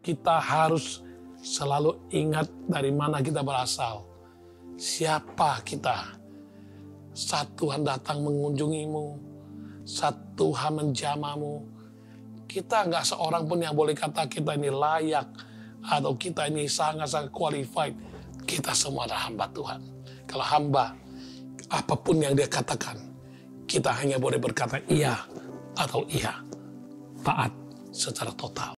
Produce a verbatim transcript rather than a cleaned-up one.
kita harus selalu ingat dari mana kita berasal. Siapa kita? Saat Tuhan datang mengunjungimu, saat Tuhan menjamamu, kita nggak seorang pun yang boleh kata kita ini layak, atau kita ini sangat-sangat qualified. Kita semua adalah hamba Tuhan. Kalau hamba, apapun yang dia katakan, kita hanya boleh berkata iya atau iya. Taat secara total.